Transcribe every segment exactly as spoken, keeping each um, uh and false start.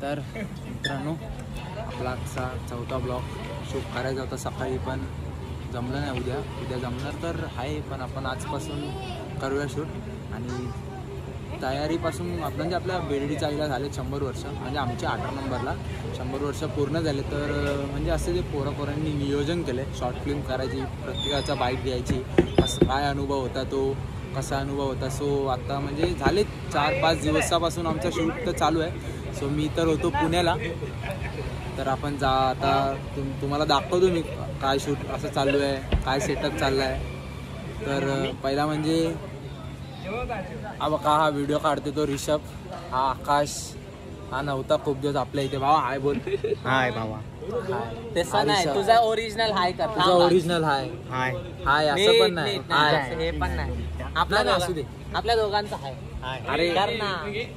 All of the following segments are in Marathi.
तर मित्रांनो आपला आजचा चौथा ब्लॉग शूट करायचा होता सकाळी, पण जमलं नाही. उद्या उद्या जमणार तर आहे, पण आपण आजपासून करूया शूट. आणि तयारीपासून आपण म्हणजे आपल्या बेर्डीच्या आईला झाले शंभर वर्ष, म्हणजे आमच्या अठरा नंबरला शंभर वर्ष पूर्ण झाले. तर म्हणजे असे जे पोरा पोरांनी नियोजन केले शॉर्ट फिल्म करायची, प्रत्येकाचा बाईट घ्यायची, असं काय अनुभव होता तो, कसा अनुभव होता. सो आता म्हणजे झाले चार पाच दिवसापासून आमचा शूट तर चालू आहे. सो मी तर होतो पुण्याला, तर आपण जा आता तुम तुम्हाला दाखवतो मी काय शूट असं चालू आहे, काय सेटअप चालला आहे. तर पहिला म्हणजे अब का हा व्हिडिओ काढते तो ऋषभ, हा आकाश, हा नव्हता खूप दिवस आपल्या इथे. भावा हाय बोल. हाय भावा. तसा नाही, तुझा ओरिजिनल हाय कर. तुझा ओरिजिनल हाय हाय हाय असं पण नाही, हे पण नाही. आपला असू दे, आपल्या दोघांचा हाय. अरे कर ना.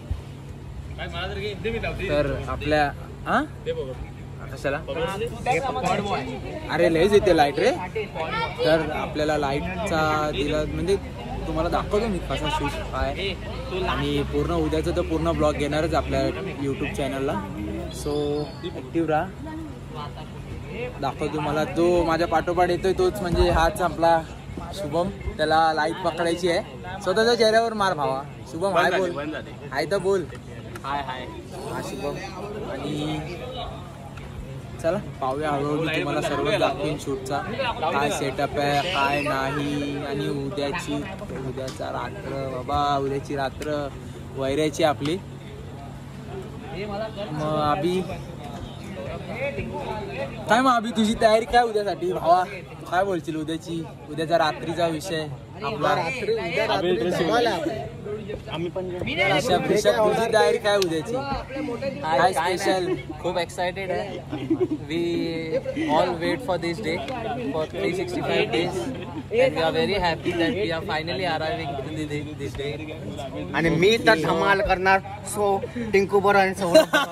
तर आपल्या हा कशाला अरे लयच येते लाईट रे. तर आपल्याला लाईटचा दिला म्हणजे तुम्हाला दाखवतो मी कसा शूट काय, आणि पूर्ण उद्याचं तर पूर्ण ब्लॉग घेणारच आपल्या यूट्यूब चॅनलला. सो ॲक्टिव्ह राहा, दाखवतो मला. जो माझ्या पाठोपाठ येतोय तोच म्हणजे हाच आपला शुभम. त्याला लाईट पकडायची आहे, स्वतःच्या चेहऱ्यावर मार भावा. शुभम हाय बोल. हाय तर बोल. हाय हाय हा शुभम. आणि चला पाहूया हळूहळू तुम्हाला सर्व दाखवेन शूटचा काय सेटअप आहे काय नाही. आणि उद्याची उद्याचा रात्र बाबा, उद्याची रात्र वैऱ्याची आपली. मग अभि काय, मग अभि तुझी तयारी काय उद्यासाठी भावा, काय बोलशील उद्याची उद्याचा रात्रीचा विषय आपला. आम्ही पण ऋषभ ऋषभ तुझी तयारी काय उद्याची, काय स्पेशल. खूप एक्साइटेड आहे. We all wait for this day for three sixty five days and we are very happy that we are finally arriving to this day. आणि मी तर धमाल करणार. सो टिंकू बरोबर आणि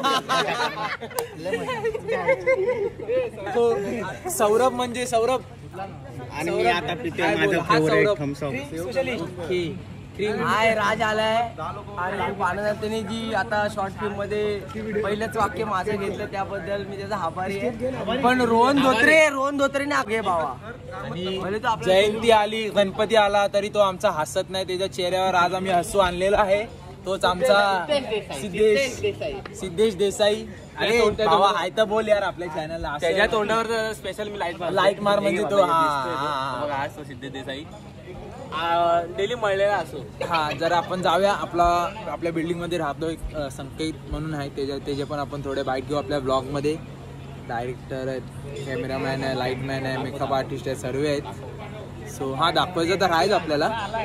सौरभ म्हणजे सौरभ. आणि मी आता पिते माझं favourite Thums Up. Hi Raj आलाय. आणि खूप आनंद त्याने जी आता शॉर्ट फिल्म मध्ये पहिलंच वाक्य माझं घेतलं त्याबद्दल मी त्याचा आभारी आहे. पण रोहन धोत्रे रोहन धोत्रेने घे भावा. आणि जयंती आली, गणपती आला तरी तो आमचा हसत नाही. त्याच्या चेहऱ्यावर आज आम्ही हसू आणलेला आहे. तोच आमचा सिद्धेश सिद्धेश देसाई. अरे भावा हाय तर बोल यार आपल्या चॅनलला. त्याच्या तोंडावर स्पेशल मी लाईट मार लाईट मार म्हणजे तो. हा तो सिद्धेश देसाई डेली मळलेला असो. हा जर आपण जाऊया आपला आपल्या बिल्डिंग मध्ये राहतो एक संकेत म्हणून आहे, त्याच्या त्याचे पण आपण थोडे बाईट घेऊ आपल्या ब्लॉग मध्ये. डायरेक्टर आहेत, कॅमेरामॅन आहे, लाईटमॅन आहे, मेकअप आर्टिस्ट आहे, सर्व आहेत. सो हा दाखवायचं तर आहेच आपल्याला.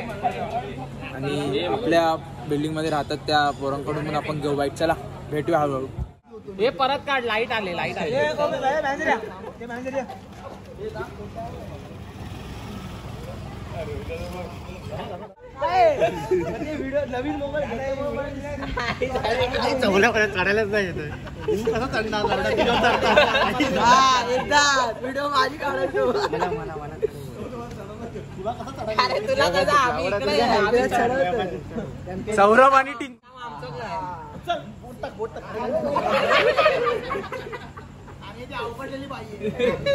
आणि आपल्या बिल्डिंग मध्ये राहतात त्या पोरांकडून पण आपण घेऊ बाईट. चला भेटूया हळूहळू. हे परत काढ. लाईट आले लाईट आले. काढायलाच नाही येत. एकदा व्हिडिओ माझी काढायचो. सौरभ आणि टिंक अवघडलेली पाहिजे.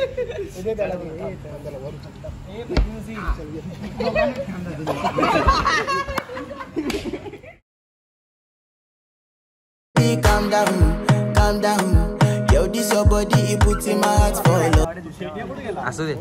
Calm down, calm down. Yo, this your body, it puts in my heart for love. असू दे.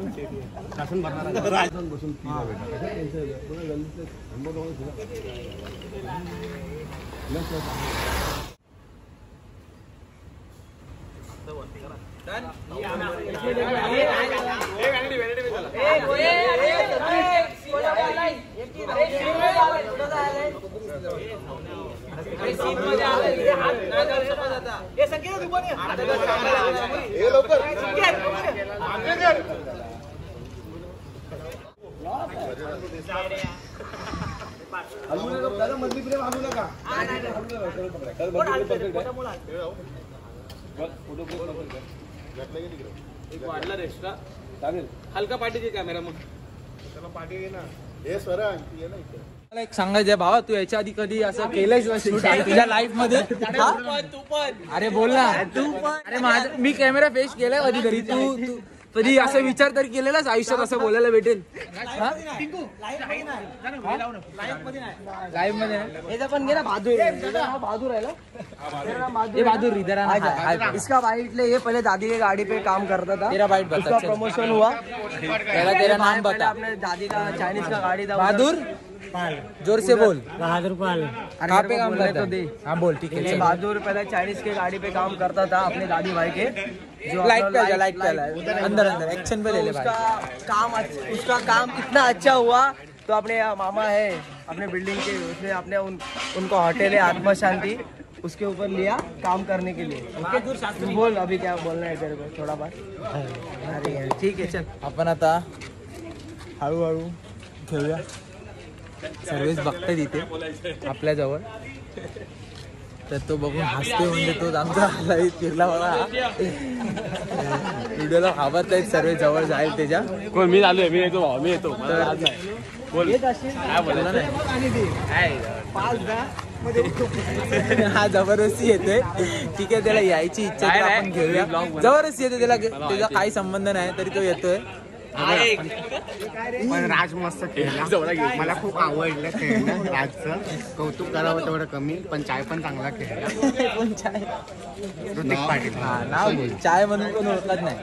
हलका पार्टी कॅमेरा मग पार्टी ना हे स्वरा ये ना इथे मला एक सांगायचं आहे भावा, तू याच्या आधी कधी असं केलंयस ना शूट तुझ्या लाईफ मध्ये? तू पण अरे बोल ना तू पण. अरे माझं मी कॅमेरा फेस केलाय कधीतरी, तू तू कधी असं विचार तरी केलेलाच आयुष्यात असं बोलायला भेटेल? लाईव्ह मध्ये याचा पण गेला बहादूर, बहादूर आहे ना, ये बहादुर इधर आना. हाय, हाय. इसका बाइट ले, ये पहले दादी के गाड़ी पे काम करता था, तेरा बाइट बता. उसका चल. प्रमोशन हुआ, तेरा तेरा नाम पहले बता. अपने दादी का चाइनीज का गाड़ी था बहादुर जोर से बोल. बहादुर पाल। कहाँ पे काम करता है? हाँ बोल ठीक है. ये चल. बहादुर पहले चाइनीज के गाड़ी पे काम करता था अपने दादी भाई के, जो लाइट पे अपना आजा, लाइट पे आजा. अंदर अंदर एक्शन पे ले ले भाई. उसका काम अच्छा- उसका काम इतना अच्छा हुआ तो अपने मामा है अपने बिल्डिंग के, उसने अपने उन, उनको होटल है आत्मा शांति, उसके ऊपर लिया काम करने के लिए. ओके बोल अभी क्या बोलना है तेरे को थोडा बार. अरे ठीक आहे चल. आपण आता हळूहळू घेऊया. सर्विस बघते तिथे आपल्या जवळ, तर तो बघून हसते म्हणजे तो आमचा फिरला बघा. व्हिडिओला घाबरतायत सर्व जवळ जाईल त्याच्या. कोण मी आलोय, मी येतो भाऊ, मी येतो. बोल हा जबरदस्ती येते. ठीक आहे, त्याला यायची इच्छा आहे, आपण घेऊया. जबरदस्ती येते त्याला, त्याचा काही संबंध नाही तरी तो येतोय. पण राज मस्त खेळला, मला खूप आवडलं खेळणं राजचं. कौतुक करावं तेवढं कमी, पण चाय पण चांगला खेळला. पण चाय ऋतिक पाटील. हा नाव बोल, चाय म्हणून कोण ओळखत नाही.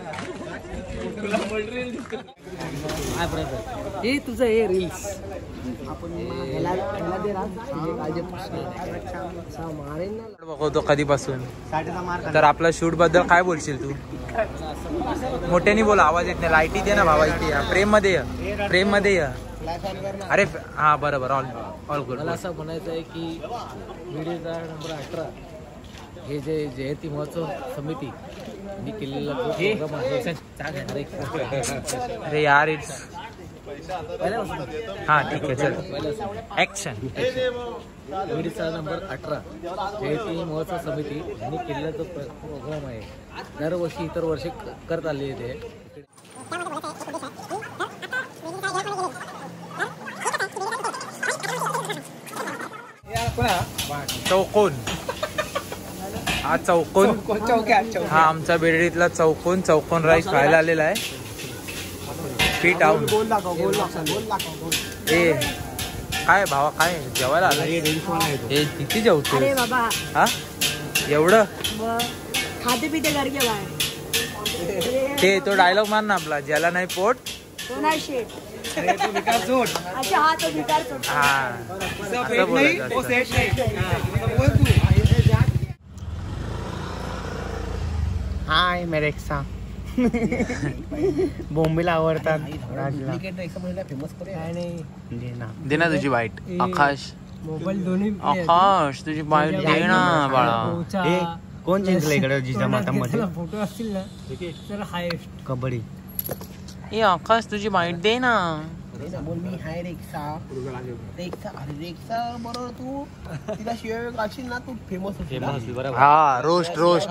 हे तुझं हे रील्स आपण ह्याला ह्याला दे राज, हे काळजी मारेन ना. बघतो कधीपासून. साठचा मार. तर आपल्या शूट बद्दल काय बोलशील तू? मोठ्याने बोल, आवाज येत नाही. लाईटी दे ना भावा इथे. या प्रेम मध्ये ये, प्रेम मध्ये ये. अरे हा बरोबर, ऑल ऑल गुड. मला असं म्हणायचं आहे की व्हिडिओचा नंबर अठरा हे जे जयंती महोत्सव समिती मी केलेला जो प्रोग्राम आहे. अरे यार इट्स हा ठीक आहे चल ऍक्शन. व्हिडिओचा नंबर अठरा जयंती महोत्सव समिती यांनी केलेला जो प्रोग्राम आहे, दरवर्षी इतर वर्षी करत आले ते. चौकोन, हा चौकोन, हा आमचा बेडडीतला चौकोन. चौकोन राईस खायला आलेला आहे. पीठ आऊन ए काय भावा, काय जेवायला आलं? हे किती जेवतो? अरे बाबा हा एवढं खाते पिते करके बाय. ते तो डायलॉग मार ना आपला, ज्याला नाही पोट तो नाही शेट. अच्छा हा तो भिकार सोड. हा असं बोलायचं असतं. हाय मेरे एक्सा. बोंबीला आवडतात राजला. दे ना तुझी बाईट. आकाश, मोबाईल दोन्ही आकाश तुझी बाईट दे ना बाळा. हे कोण जिंकलं इकडे जिजामातामध्ये? फोटो असतील ना तर हायेस्ट कबड्डी. ए आकाश तुझी बाईट दे ना. बोल मी हाय रेक्सा. रेक्सा अरे रेक्सा बरोबर तू तिला शिवाय काशील ना तू फेमस होशील. हा रोस्ट रोस्ट.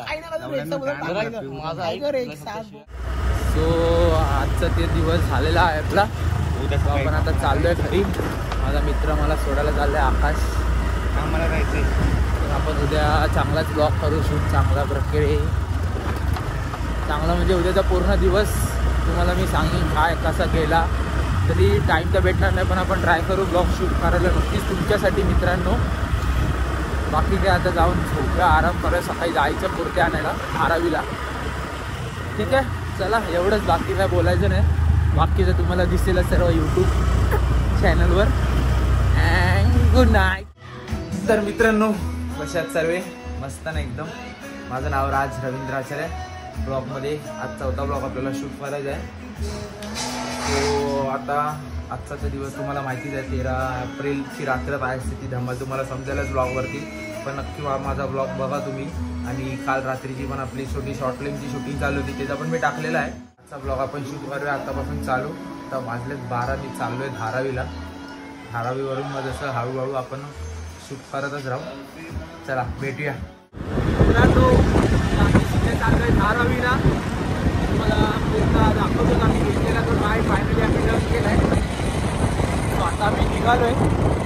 सो आजचा ते दिवस झालेला आहे आपला. आपण आता चाललोय घरी. माझा मित्र मला सोडायला चाललाय आकाश. आम्हाला जायचंय. तर आपण उद्या चांगलाच ब्लॉग करू, शूट चांगला प्रकारे. चांगला म्हणजे उद्याचा पूर्ण दिवस तुम्हाला मी सांगेन काय कसा गेला. तरी टाईम तर भेटणार नाही, पण आपण ट्राय करू ब्लॉग शूट करायला नक्कीच तुमच्यासाठी मित्रांनो. बाकी काय आता जाऊन झोपूया, आराम करूया. सकाळी जायचं पुरते आणायला धारावीला. ठीक आहे चला, एवढंच. बाकी काय बोलायचं नाही. बाकीचं तुम्हाला दिसेल सर्व यूट्यूब चॅनलवर. And good night. तर मित्रांनो कशात सर्वे मस्त ना एकदम. माझं नाव राज रवींद्र आचार्य. ब्लॉगमध्ये आज चौथा ब्लॉग आपल्याला शूट करायचा आहे. तो आता आजचा दिवस तुम्हाला माहितीच आहे. तेरा एप्रिलची रात्र काय असते ती धमाल तुम्हाला समजायलाच ब्लॉगवरती. पण नक्की माझा ब्लॉग बघा तुम्ही. आणि काल रात्रीची पण आपली छोटी शॉर्ट फिल्मची शूटिंग चालू होती, त्याचा पण मी टाकलेला आहे. आजचा ब्लॉग आपण शूट करूया आतापासून चालू. आता वाजलेत बारा, मी चाललो आहे धारावीला. धारावीवरून मग जसं हळूहळू आपण शूट करतच राहू. चला भेटूया. चाललो आहे धारावीला. तुम्हाला पूर्ण दाखवतो आम्ही घेतलेला तो राईड फायनली आम्ही डन केला आहे. आता आम्ही निघालो आहे.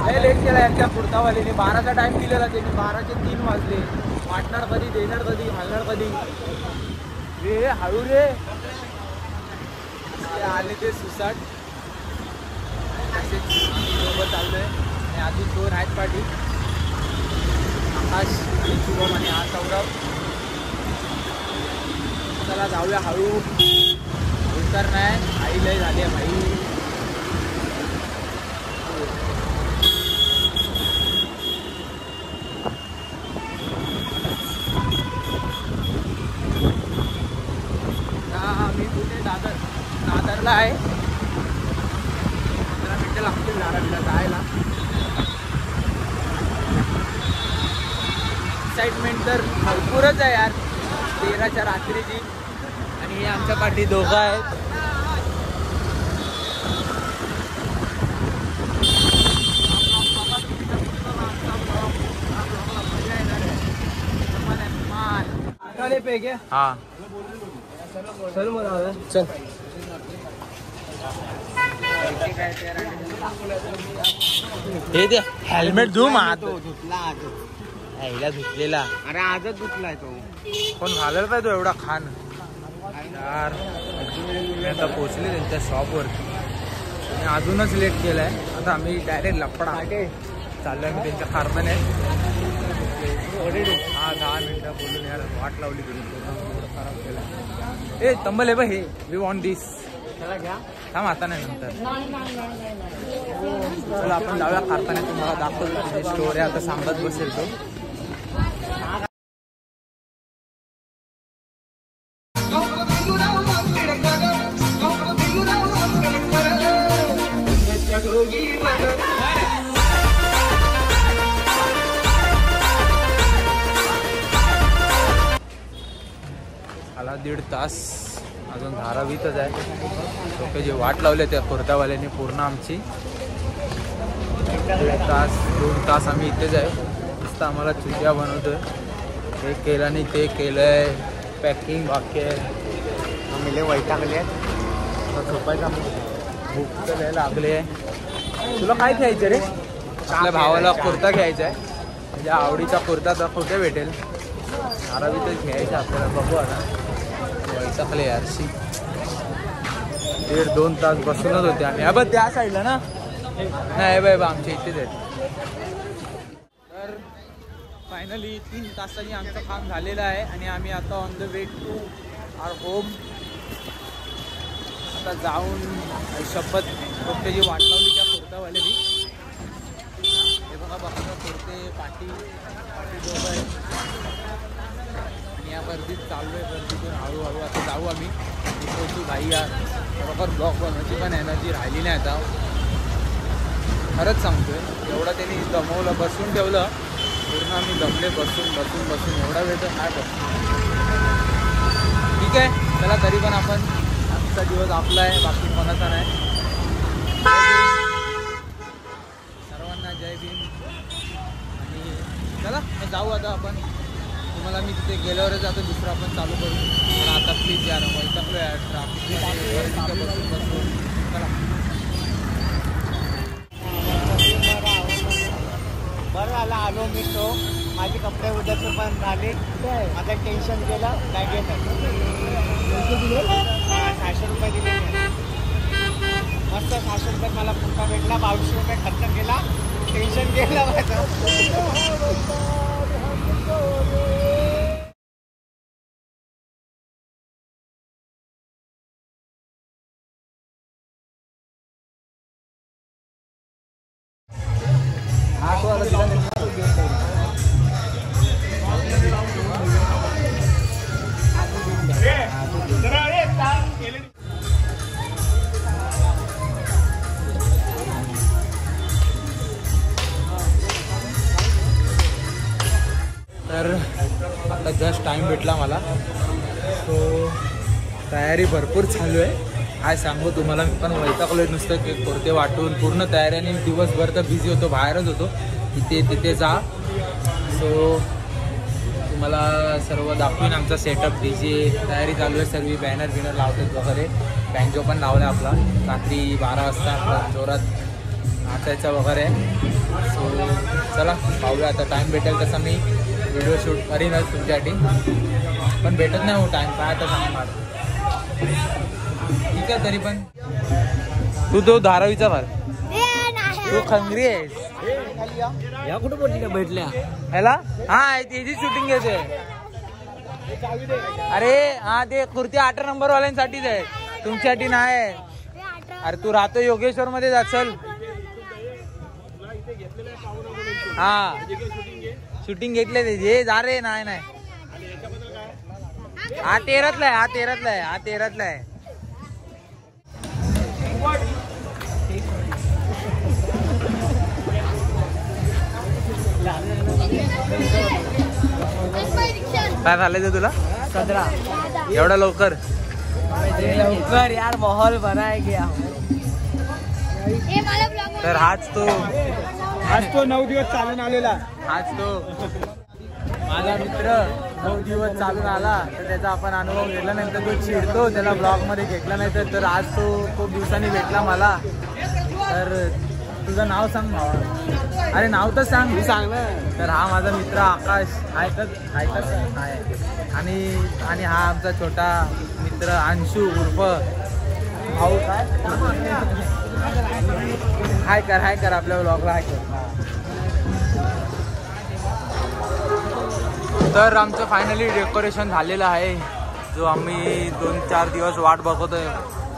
लय लेट केला यांच्या कुर्तावालीने. बाराचा टाइम दिलेला त्यांनी, बाराचे तीन वाजले. वाटणार कधी, देणार कधी, घालणार कधी. रे हळू रे. ते आले ते सुसाट असे सोबत चाललोय. आणि अजून दोन आहेत पाठी, आकाश शुभम आणि हा सौरभ. चला जाऊया हळू. उतर नाही, आई लय झाली आहे भाई. मी कुठे दादर दादरला आहे. पंधरा मिनटं लागतील धारावीला जायला. एक्साइटमेंट तर भरपूरच आहे यार तेराच्या रात्रीची. आणि हे आमच्या पाठी दोघं आहेत. हा चल मला चल. हे दे हेल्मेट धु मात. धुतला आजच. ह्याला धुतलेला. अरे आजच धुतलाय तो. कोण घालायला पाहिजे एवढा खान यार. मी आता पोचले त्यांच्या शॉपवरती आणि अजूनच लेट केलाय. आता आम्ही डायरेक्ट लपडा चाललोय मी त्यांच्या कारखाने. हा दहा मिनिटं बोलून यार वाट लावली तुम्ही. एवढं खराब केलं. ए तंबल आहे बघ हे. We want this. चला घ्या. थांब आता नाही नंतर. चला आपण जाऊया कारखान्यात. तुम्हाला दाखवतो तुझी स्टोरी आता सांगत बसेल तो. आला दीड तास अजून धारावीतच आहे. लोक जे वाट लावले त्या कुर्तावाल्याने पूर्ण आमची. दीड तास दोन तास आम्ही इथेच आहे. नुसतं आम्हाला चुल्या बनवतोय. हे केलं आणि ते केलंय. पॅकिंग बाकी आहे. आम्ही लय वैतागले. झोपायचा भूक तर लागले आहे. तुला काय घ्यायचं रे? आपल्या भावाला कुर्ता घ्यायचा आहे. म्हणजे आवडीचा कुर्ता तर कुठे भेटेल? धारावीतच घ्यायचा आपल्याला. बघू आता. वैतागले यारशी. दीड दोन तास बसूनच होते आम्ही. हा बघ त्या साईडला ना. नाही बाय बा आमच्या इथेच आहेत. तर फायनली तीन तासांनी आमचं काम झालेलं आहे आणि आम्ही आता on the way to our home. आता जाऊन शपथ फक्त जी वाट लावली त्या कुर्तावाल्यानी. हे बघा बघा कुर्ते पाठी पाठी दोघं आहे. आणि या गर्दीत चालू आहे. गर्दीतून हळूहळू आता जाऊ आम्ही. पोचू भाई यार. बरोबर ब्लॉग बनवायची पण एनर्जी राहिली नाही आता. खरंच सांगतोय. एवढं त्यांनी दमवलं, बसून ठेवलं पूर्ण. आम्ही दमले बसून बसून बसून. एवढा वेळ तर काय बसून. ठीक आहे चला तरी पण आपण आजचा दिवस आपला आहे, बाकी कोणाचा नाही. सर्वांना जय भीम. आणि चला मग जाऊ आता आपण. तुम्हाला मी तिथे गेल्यावरच आता दुसरं आपण चालू करू. पण आता प्लीज यार वैतागलो यार ट्रॅफिकमध्ये तिथे बसून बसून. चला बरं झालं आलो मी. तो माझे कपडे उद्याचे पण झाले. माझं टेन्शन गेलं. काय घेत सहाशे रुपये दिले. मस्त सहाशे रुपये मला कुर्ता भेटला. बावीसशे रुपये खर्च केला. टेन्शन गेलं माझं. हा तो आला दिला नाही. तर आता जस्ट टाईम भेटला मला. सो तयारी भरपूर चालू आहे. काय सांगू तुम्हाला. मी पण वैतागलो आहे नुसतं की कुर्ते वाटून. पूर्ण तयारीने दिवसभर तर बिझी होतो. बाहेरच होतो. इथे तिथे जा. सो तुम्हाला सर्व दाखवीन आमचा सेटअप. डी जे तयारी चालू आहे सर्व. बॅनर बिनर लावतात वगैरे. बँजो पण लावला आपला. रात्री बारा वाजता जोरात नाचायचं वगैरे. सो चला पाहूया आता. टाईम भेटेल तसा मी व्हिडिओ शूट करीनच तुमच्यासाठी, पण भेटत नाही हो टाईम. काय आता सांगणार. ठीक आहे तरी पण तू तो धारावीचा भार, तू खंगरी आहेस. या कुठं बोलली का भेटल्या ह्याला हा त्याची शूटिंग घेते. अरे हा ते कुर्ती अठरा नंबर वाल्यांसाठीच आहे, तुमच्यासाठी नाही. अरे तू राहतो योगेश्वर मध्ये जा. चल हा शूटिंग घेतले त्याचे. जा रे. नाही नाही हा तेरातला आहे, हा तेरातला आहे, हा तेरातला आहे. काय झालं तुला सदरा एवढा लवकर? लवकर यार माहौल बनाया गया. तर हाच तो आज तो नऊ दिवस चालून आलेला. हाच तो माझा मित्र नऊ दिवस चालून आला, तर त्याचा आपण अनुभव घेतला. नंतर तो चिडतो, त्याला ब्लॉग मध्ये घेतला नाही तर. तर आज तो खूप दिवसांनी भेटला मला. तर तुझं नाव सांग भावा. अरे नाव तर सांग. मी सांग ना. तर हा माझा मित्र आकाश. ऐकत ऐकत आहे. आणि आणि हा आमचा छोटा मित्र अंशू उर्फ भाऊ. काय हाय कर हाय कर आपल्या ब्लॉगला हाय कर. तर आमचं फायनली डेकोरेशन झालेलं आहे, जो आम्ही दोन चार दिवस वाट बघतोय.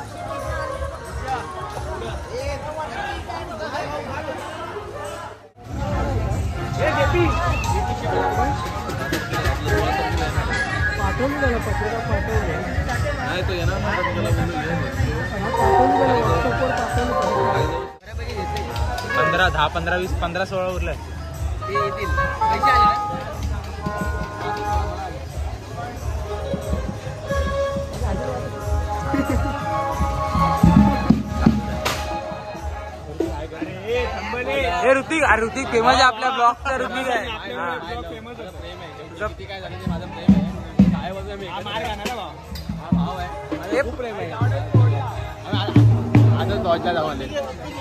पंधरा दहा पंधरा वीस पंधरा सोळा उरलं. हे ऋतिक. अरे ऋतिक फेमस आहे आपल्या ब्लॉगचा. ऋतिक आहे. काय झालं माझं प्रेम आहे. काय बोलतोय मी मार खाणार हा भाव आहे. खूप प्रेम आहे. आजच लॉजला जाऊ आले.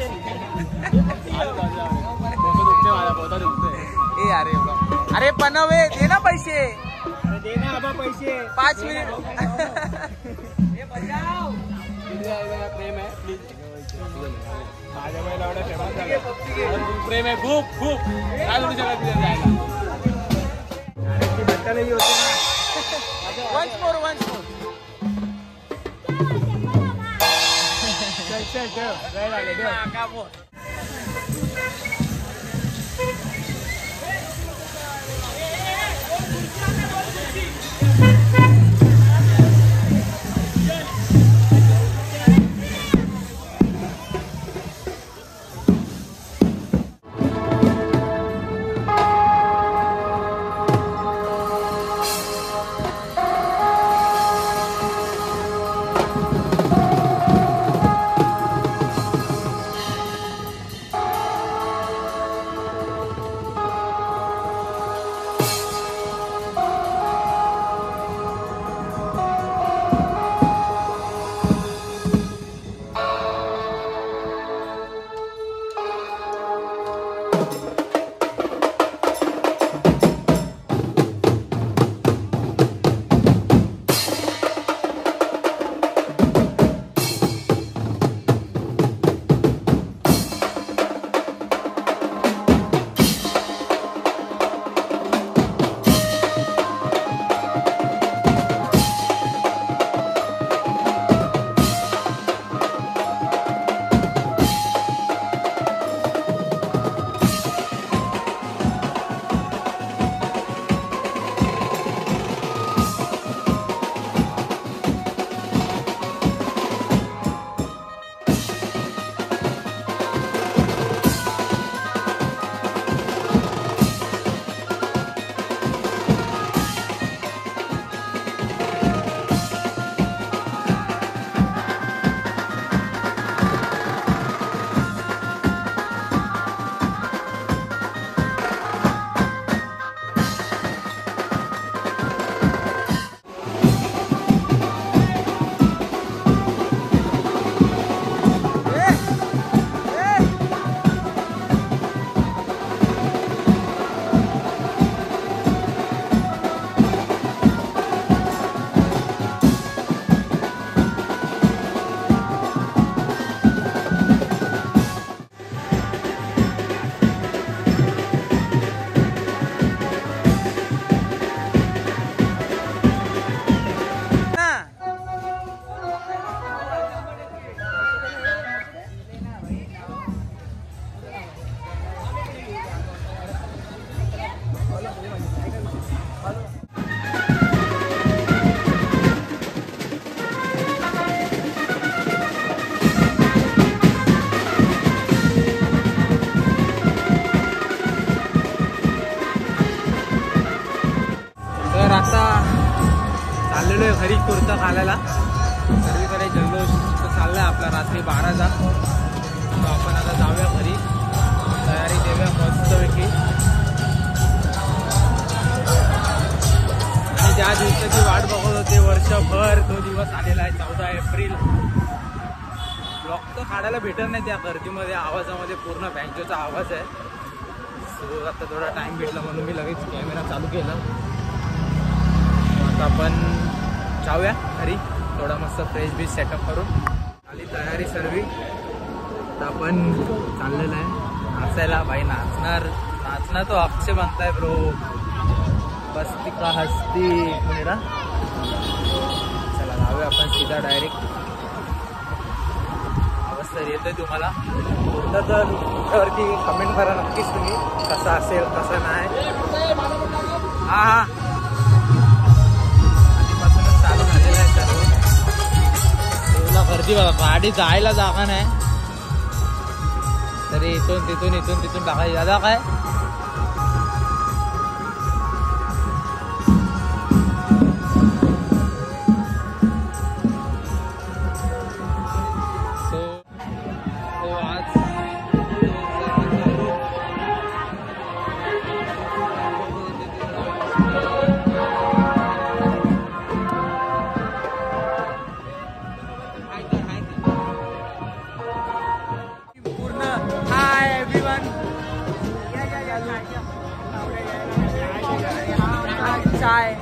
ए अरे अरे बनवे दे ना पैसे. दे ना आबा पैसे. पाच मिनिट. प्रेम आहे प्लीज. माझ्या वेळेला एवढा फेमस झाला. प्रेम आहे खूप खूप. काय करू शकत जायला. धक्का नाही होते ना. Once more once more. चल चल चल. वेळ लागले. घरी कुर्ता घालायला. सर्वीकडे जल्लोष चाललाय आपला रात्री बाराचा. तर आपण आता जाऊया घरी, तयारी देऊया मस्तपैकी. आणि ज्या दिवसाची वाट बघत होते वर्षभर तो दिवस आलेला आहे, चौदा एप्रिल. ब्लॉग तर काढायला भेटत नाही त्या गर्दीमध्ये, आवाजामध्ये पूर्ण बँजोचा आवाज आहे. सो आता थोडा टाइम भेटला म्हणून मी लगेच कॅमेरा चालू केला. आता आपण जाऊया घरी, थोडा मस्त फ्रेश बीच सेटअप करून. आली तयारी सर्वी. तर आपण चाललेलं आहे नाचायला. भाई नाचणार नाचणार तो अक्षय बनताय ब्रो. बसती का हसती मेरा. चला जाऊया आपण सीधा डायरेक्ट. अवस्था येतोय तुम्हाला पूर्ण, तर त्यावरती कमेंट करा नक्कीच तुम्ही कसं असेल कसं नाही. हा हा आधीपासूनच चालू झालेलं आहे सर्व. तेवढा गर्दी बघा, गाडी जायला जागा नाही तरी इथून तिथून इथून तिथून टाकायची. दादा काय चाय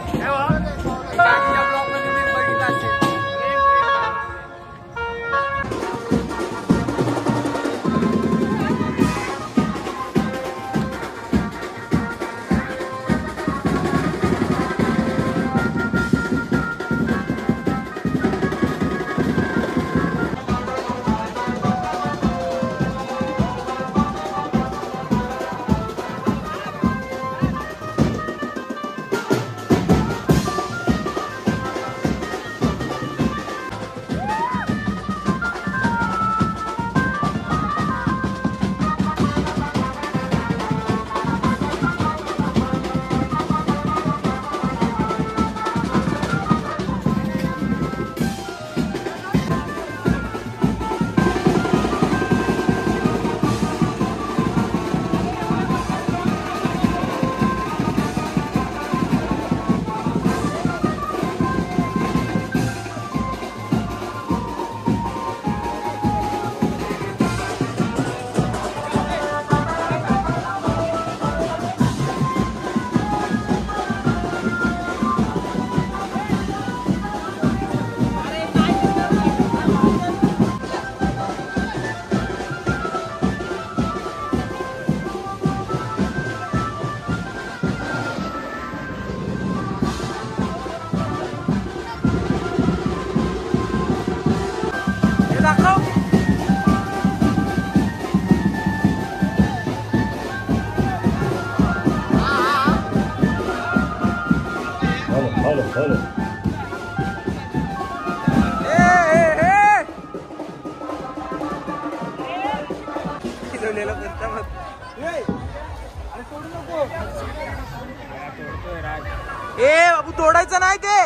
ए बाबू तोडायचं नाही, ते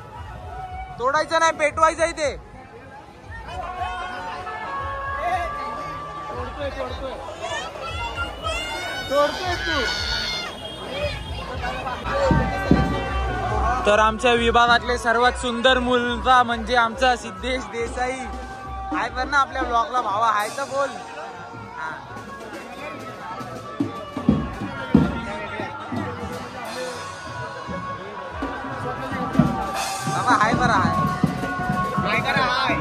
तोडायचं नाही, पेटवायचं आहे ते. तोडतोय तोडतोय तोडतोय तू. तर आमच्या विभागातले सर्वात सुंदर मुलगा म्हणजे आमचा सिद्धेश देसाई आहे. पण ना आपल्या ब्लॉगला भावा आहे तर बोल. बाबा हाय बरं हाय काय करा हाय.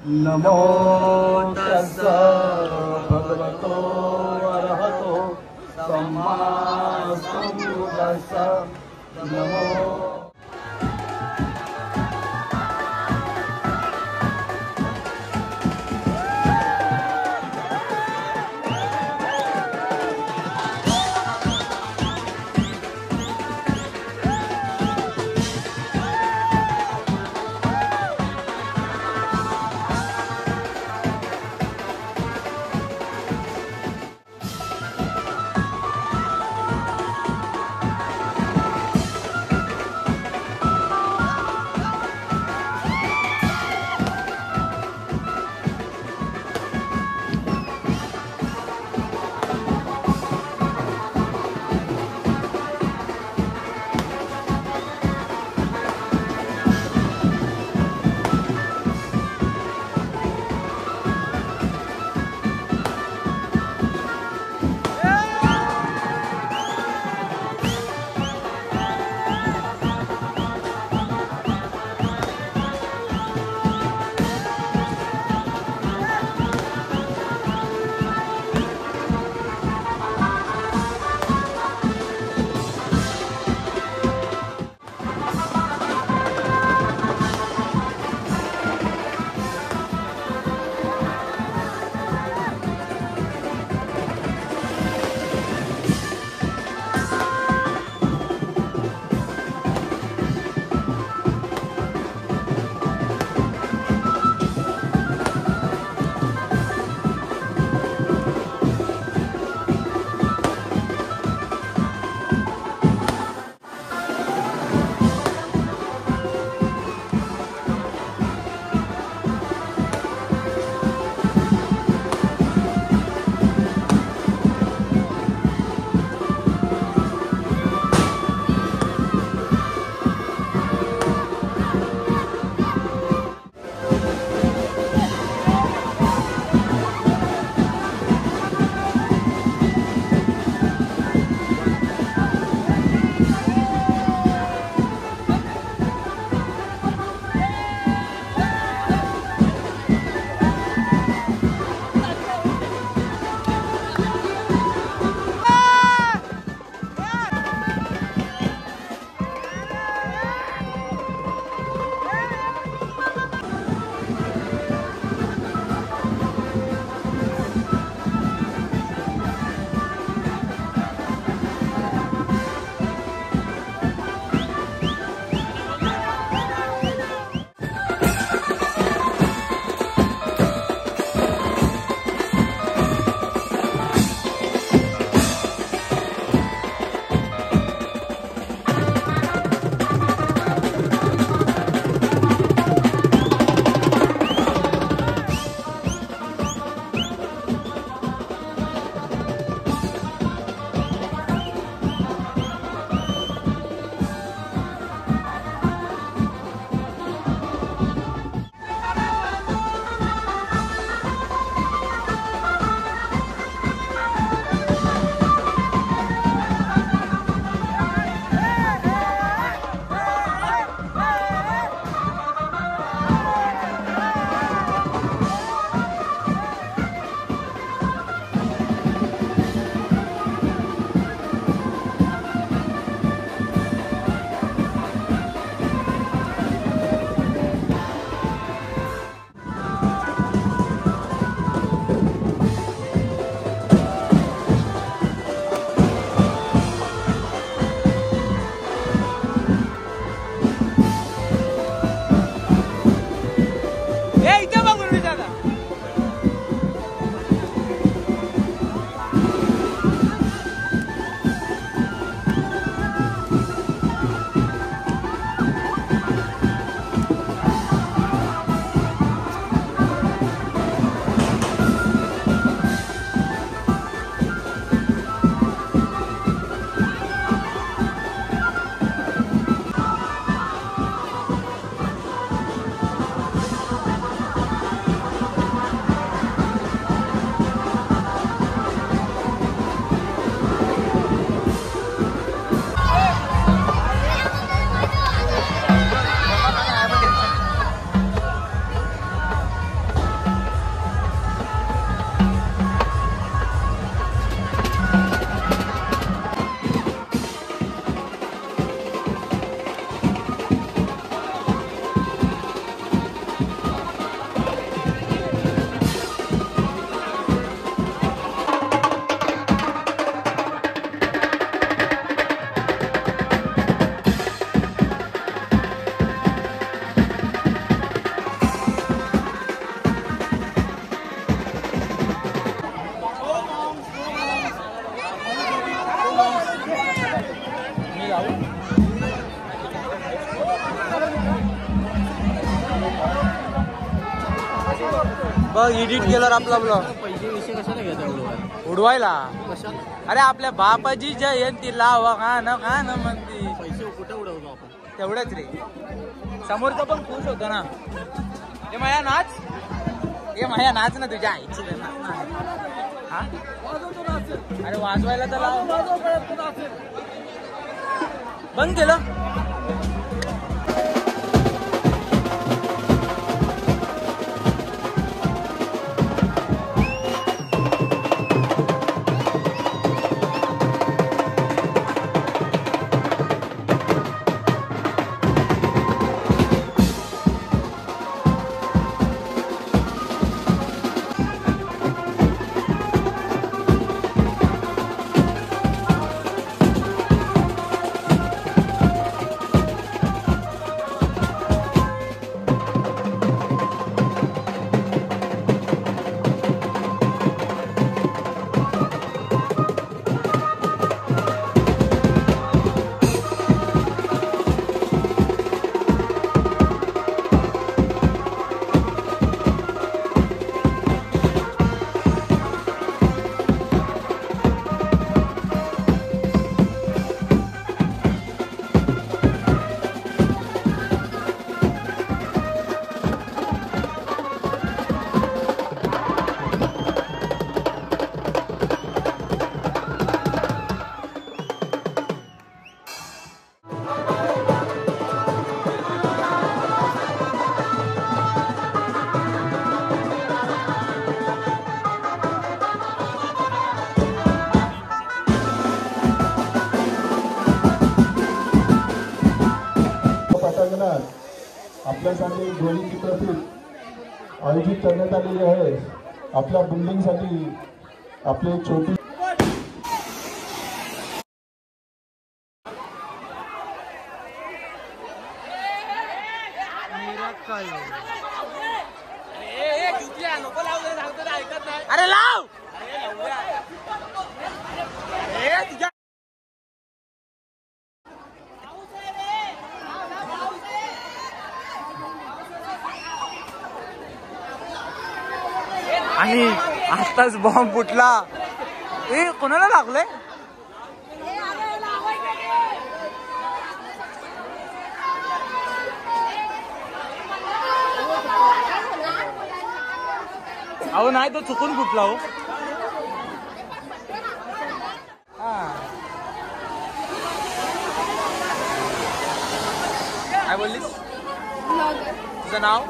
नमो तस्सा भगवतो अरहतो सम्मा सम्बुद्धास्सा नमो बघ एडिट केल्यावर आपला ब्लॉग पैसे विषय कशाला घ्यायचा एवढं उडवायला. कशाला अरे आपल्या बापाची जयंती लावा का ना का ना म्हणते. पैसे कुठे उडवतो आपण तेवढंच रे. समोरचा पण खुश होतो ना. हे माया नाच हे माया नाच ना तुझ्या आईची हा. अरे वाजवायला तर लाव. बंद केलं. आपल्यासाठी ध्वनी चित्रफित आयोजित करण्यात आलेली आहे. आपल्या बिल्डिंगसाठी आपले छोटी अरे लाव. आणि आताच बॉम्ब फुटला. ए कोणाला लागलंय. अहो नाही तो चुकून फुटला हो. काय बोललीस. तुझं नाव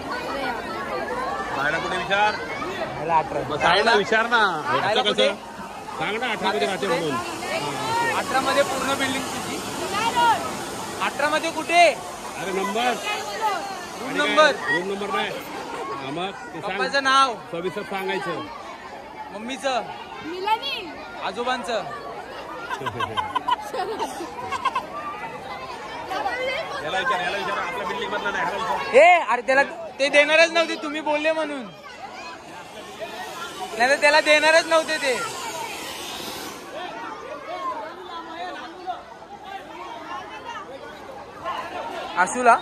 कुठे विचार विचार ना. सांग ना अठरा मध्ये राहते म्हणून. अठरा मध्ये पूर्ण बिल्डिंग तुझी. अठरा मध्ये कुठे. अरे number room number room number नाही. मग पप्पाचं नाव सविस्तर सांगायचं. मम्मीचं आजोबांचं. याला विचार याला विचार आपल्या बिल्डिंग मधला नाही. हे अरे त्याला ते देणारच नव्हते तुम्ही बोलले म्हणून. नाही तर त्याला देणारच नव्हते ते. आशूला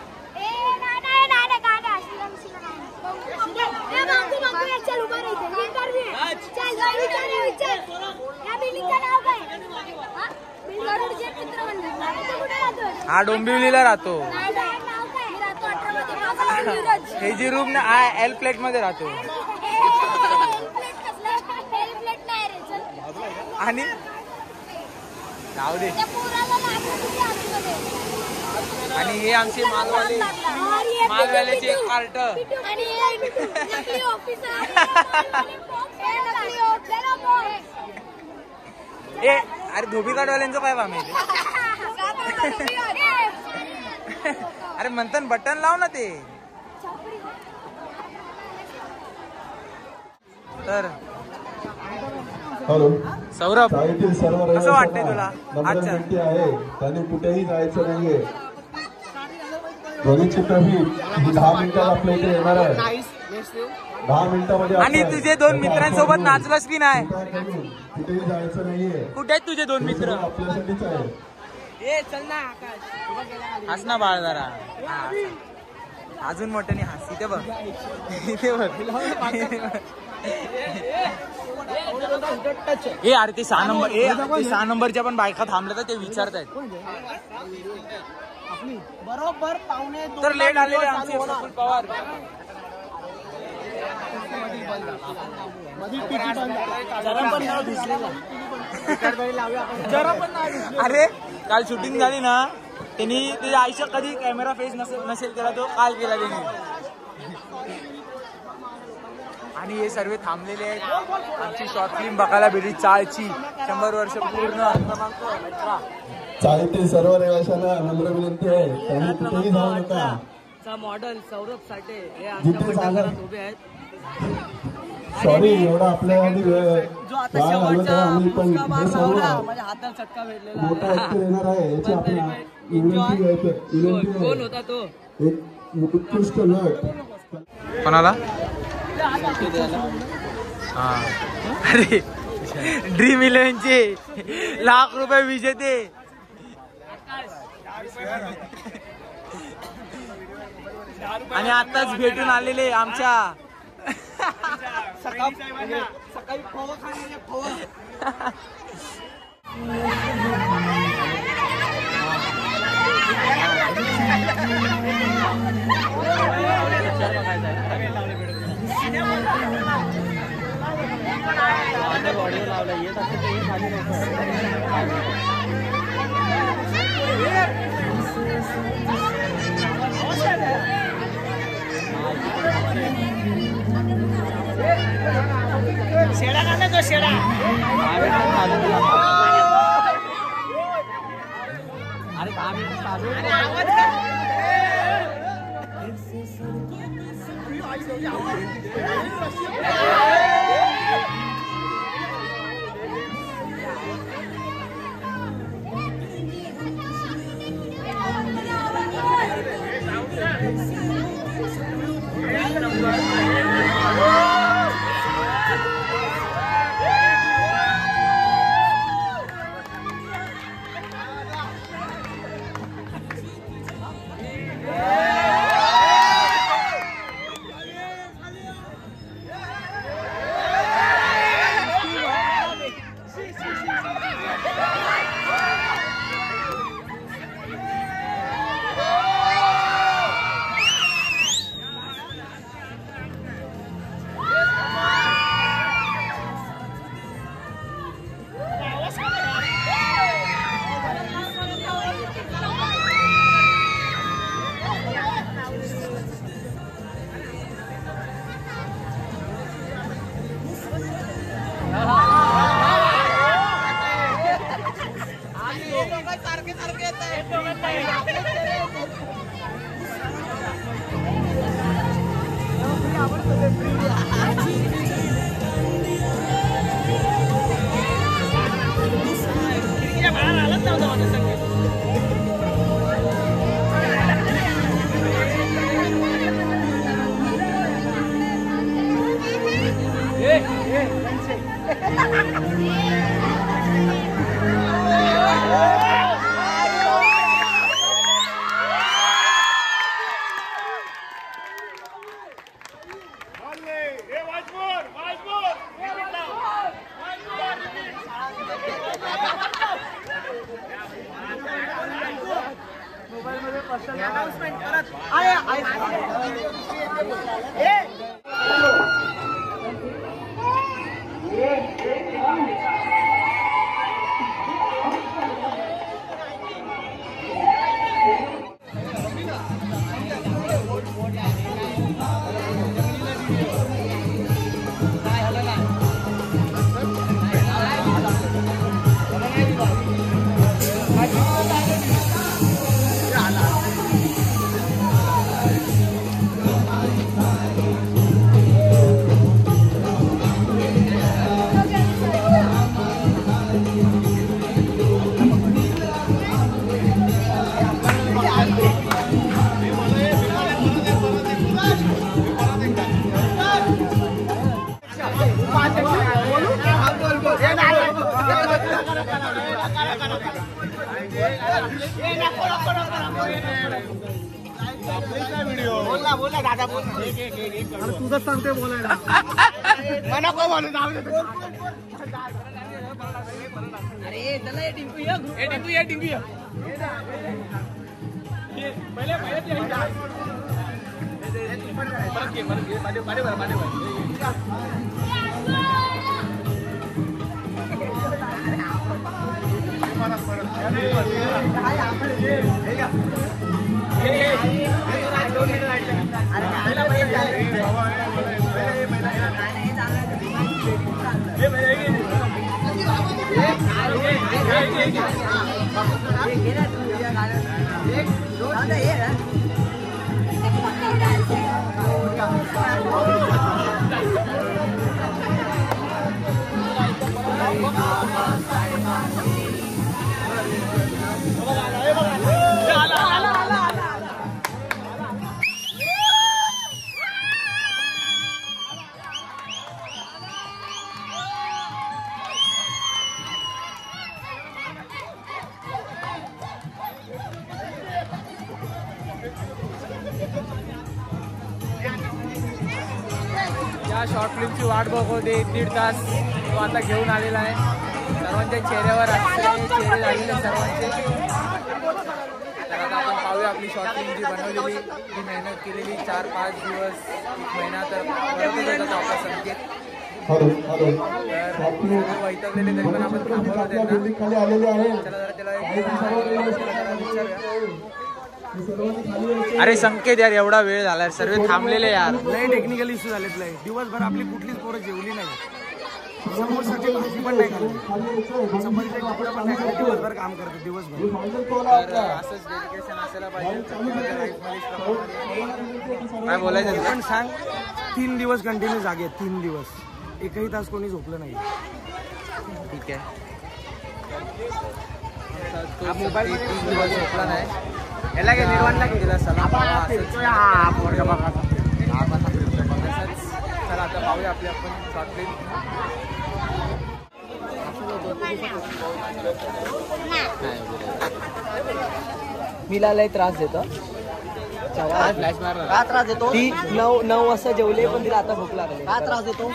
हा डोंबिवलीला राहतो. हे जी रूम ना एल प्लेट मध्ये राहतो. आणि जाऊ दे. आणि हे आमचे मालवाले मालवाल्याचे कार्ट. ए अरे धोबी कार्डवाल्यांचं काय काम आहे. अरे म्हणतात बटन लाव ना ते. तर हॅलो सौरभ शाळेतील सर्व कसं वाटतंय तुला. नम्र अच्छा विनंती आहे त्यांनी कुठेही जायचं नाहीये. ध्वनी चित्रफित ही दहा मिनिटात आपल्या इथे येणार आहे. दहा मिनिटामध्ये आणि तुझे दोन मित्रांसोबत नाचलास की नाही. कुठेही जायचं नाहीये. कुठे आहेत तुझे दोन मित्र. आपल्यासाठीच आहे. हस ना बाळ जरा. अजून मोठ्याने हास. इथे बघ, इथे बघ. ए अरे ते सहा नंबर ए ते सहा नंबरच्या पण बायका थांबल्या तर ते विचारतायत. बरोबर पावणे तर लेट आलेले आमचे प्रफुल्ल पवार. अरे काल शूटिंग झाली ना, त्यांनी त्याच्या आयुष्यात कधी कॅमेरा फेस नसेल नसेल केला तो काल केला त्यांनी. आणि हे सर्व थांबलेले आहेत आमची शॉर्ट फिल्म बघायला भेटली. चाळची शंभर वर्ष पूर्ण. चाळीतील सर्व रहिवाशांना नम्र विनंती आहे, त्यांनी कुठेही जाऊ नका. मॉडेल सौरभ साठे हे जिथे सांगा उभे आहेत. सॉरी एवढा आपल्या आधी वेळ जो आता वाया घालवत आहे आम्ही, पण शेवटचा हे सर्व माझ्या हातात चटका भेटलेला मोठा ऍक्टर येणार आहे याची आपल्याला विनंती आहे. विनंती कोण आहे होता तो? एक उत्कृष्ट नट. कोणाला? हा अरे ड्रीम इलेव्हनचे लाख रुपये विजेते. आणि आताच भेटून आलेले आमच्या सकाळी सकाळी पोहा खाल्लेले पोहा. बॉडीवर लावला येत असते ते खाली शेडा काढला तो शेडा. अरे दहा मिनिट चालू व्हिडिओ बोला बोला दादा बोल. तुझंच सांगते बोलायला. मला नको बोलू जाऊ दे. अरे चला ये टिंकू ये ए टिंकू ये टिंकू ये. पहिले पहिले ते परत घे परत घे माझे माझे माझे या शॉर्ट फिल्मची वाट बघवते एक दीड तास तो आता घेऊन आलेला आहे. सर्वांच्या चेहऱ्यावर असलेले चेहरे झालेले सर्वांचे. तर आता आपण पाहूया आपली शॉर्ट फिल्म जी बनवलेली जी मेहनत केलेली चार पाच दिवस एक महिना तर परतच होता आपला संकेत. हॅलो हॅलो तर वैतागलेले तरी पण आपण थांबवलं त्यांना. खाली आलेले आहे. चला जरा त्याला एक विचारूया. अरे संकेत यार एवढा वेळ झाला सर्व थांबलेले यार. लय टेक्निकल इश्यू झालेत. लय दिवसभर आपली कुठलीच पोरं जेवली नाही. समोरसाठी भाजी पण नाही खाल्ली. समोरचे कपडे पण नाही खाल्ले. दिवसभर काम करतो दिवसभर. तर असंच डेडिकेशन असायला पाहिजे प्रत्येकाच्या लाईफमध्ये. काय बोलायचं पण सांग तीन दिवस कंटिन्यू जागे. तीन दिवस एकही तास कोणी झोपलं नाही. ठीक आहे. मोबाईल तीन दिवस झोपला नाही. याला घे निर्वाणला घे. तिला सलाम हा पोरगा बघा. चला आता पाहूया आपली आपण शॉर्ट फिल्म. मीला लय त्रास देतो. फ्लॅश मार. का त्रास देतो? ती नऊ नऊ वाजता जेवले पण तिला आता भूक लागली. का त्रास देतो?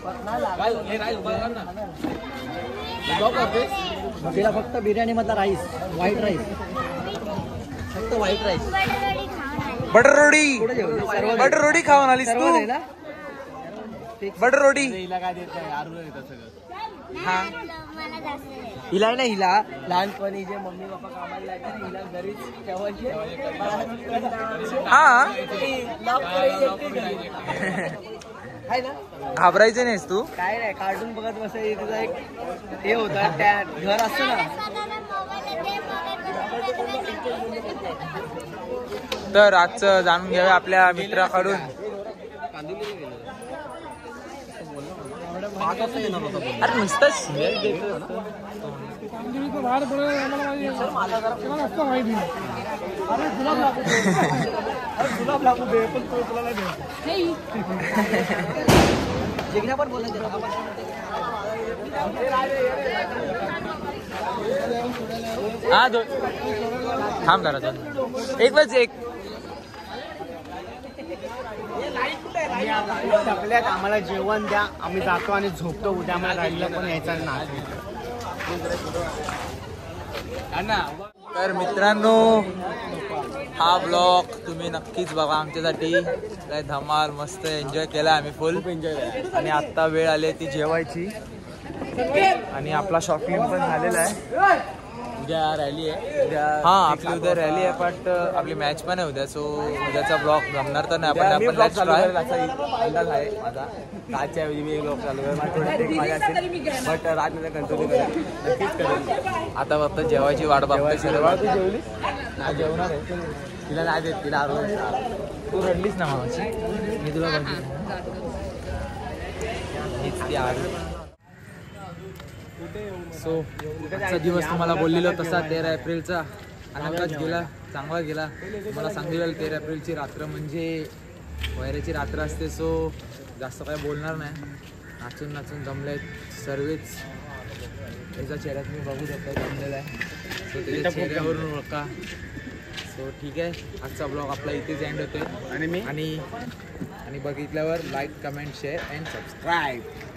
तिला फक्त बिर्याणी मधला राईस व्हाईट राईस फक्त व्हाईट राईस. बटर रोटी. कुठे जेवली? सर्व बटर रोटी खाऊन आलीस सर्व तू. नाही ना? बटर रोटी. हा हिला नाही. हिला लहानपणी जे मम्मी पप्पा कामाला जायचे ना हिला घरीच ठेवायचे. हा आहे ना. घाबरायचं नाहीस तू. काय नाही कार्टून बघत बसायचं. तुझा एक हे होतं त्या घर असतं ना. तर आजचं जाणून घ्यावे आपल्या मित्राकडून. अरे नुसतं शिव्या देतो. बाहेर गुलाब लागू दे पण तो तुला नाही जिग्ना पण बोलायचं. हा दो थांब करा दोन एक बस एक. आपल्यात आम्हाला जेवण द्या. आम्ही जातो आणि झोपतो. उद्या आम्हाला राहिलं पण यायचं नाही. तर मित्रांनो हा ब्लॉग तुम्ही नक्कीच बघा आमच्यासाठी. काय धमाल मस्त एन्जॉय केला आम्ही फुल एन्जॉय. आणि आत्ता वेळ आली ती जेवायची. आणि आपला शॉर्ट फिल्म पण झालेला आहे. उद्या रॅली आहे. उद्या हा आपली उद्या रॅली आहे. बट आपली मॅच पण आहे उद्या. सो उद्याचा ब्लॉग जमणार तर नाही. आपण आपण लॅच अंदाज आहे माझा. कालच्या ऐवजी मी एक ब्लॉग चालू आहे. माझ्या असेल बट रात्री कंटिन्यू करेल. नक्कीच करेल. आता फक्त जेवायची वाट बघतोय सर्व. तू जेवली नाही? जेवणार आहे. तिला नाही देत. तिला आरो तू रडलीच ना मामाची. मी तुला बघली हीच ती आरो. सो आजचा दिवस तुम्हाला बोललेलो तसा तेरा एप्रिलचा आनंदात गेला. चांगला गेला. मला सांगितलं तेरा एप्रिलची रात्र म्हणजे वैराची रात्र असते. सो जास्त काय बोलणार नाही. नाचून नाचून जमले सर्वच. त्याच्या चेहऱ्यात मी बघू शकतो जमलेला आहे. सो त्याच्या चेहऱ्यावरून ओळखा. सो ठीक आहे, आजचा ब्लॉग आपला इथेच एंड होतोय. आणि मी आणि आणि बघितल्यावर like, comment, share and subscribe.